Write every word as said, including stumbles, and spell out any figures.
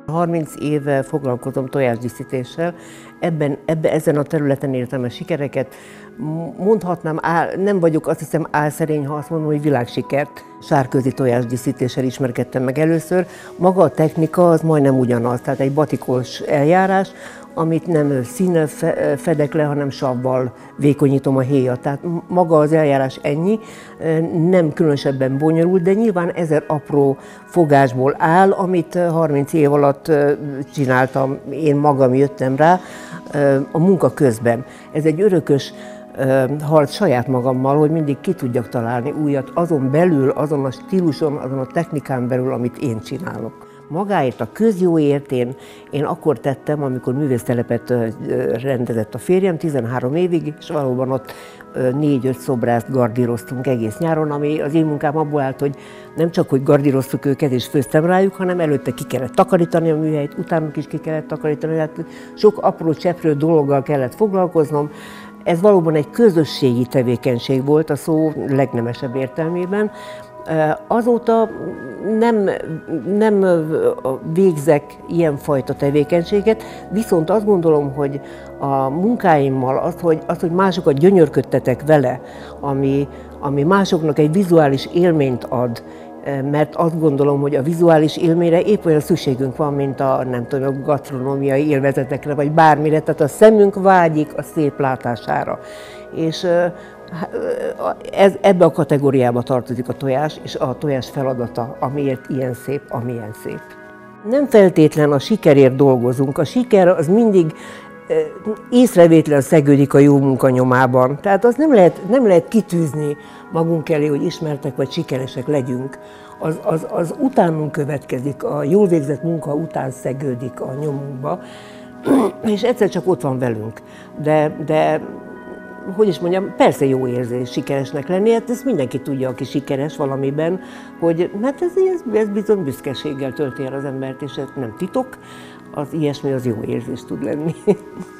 harminc éve foglalkozom tojásdíszítéssel, ebben, ebben, ezen a területen értem a sikereket. Mondhatnám, áll, nem vagyok azt hiszem álszerény, ha azt mondom, hogy világsikert. Sárközi tojásdíszítéssel ismerkedtem meg először. Maga a technika az majdnem ugyanaz, tehát egy batikos eljárás, amit nem színnel fedek le, hanem savval vékonyítom a héjat. Tehát maga az eljárás ennyi, nem különösebben bonyolult, de nyilván ezer apró fogásból áll, amit harminc év alatt csináltam, én magam jöttem rá a munka közben. Ez egy örökös harc saját magammal, hogy mindig ki tudjak találni újat azon belül, azon a stíluson, azon a technikán belül, amit én csinálok. Magáért, a közjóért én, én akkor tettem, amikor művésztelepet rendezett a férjem, tizenhárom évig, és valóban ott négy-öt szobrászt gardíroztunk egész nyáron, ami az én munkám abból állt, hogy nem csak, hogy gardíroztuk őket és főztem rájuk, hanem előtte ki kellett takarítani a műhelyt, utánuk is ki kellett takarítani, tehát sok apró cseprő dologgal kellett foglalkoznom. Ez valóban egy közösségi tevékenység volt a szó legnemesebb értelmében. Azóta nem, nem végzek ilyenfajta tevékenységet, viszont azt gondolom, hogy a munkáimmal, azt, hogy, azt, hogy másokat gyönyörködtetek vele, ami, ami másoknak egy vizuális élményt ad, mert azt gondolom, hogy a vizuális élményre épp olyan szükségünk van, mint a, nem tudom, a gasztronómiai élvezetekre, vagy bármire, tehát a szemünk vágyik a szép látására. És ez, ebbe a kategóriába tartozik a tojás, és a tojás feladata, amiért ilyen szép, amilyen szép. Nem feltétlen a sikerért dolgozunk, a siker az mindig észrevétlen szegődik a jó munka nyomában. Tehát azt nem lehet, nem lehet kitűzni magunk elé, hogy ismertek vagy sikeresek legyünk. Az, az, az utánunk következik, a jól végzett munka után szegődik a nyomunkba, és egyszer csak ott van velünk. De, de hogy is mondjam, persze jó érzés sikeresnek lenni, hát ezt mindenki tudja, aki sikeres valamiben, hogy hát ez, ez, ez bizony büszkeséggel tölti el az embert, és ez nem titok, az ilyesmi az jó érzés tud lenni.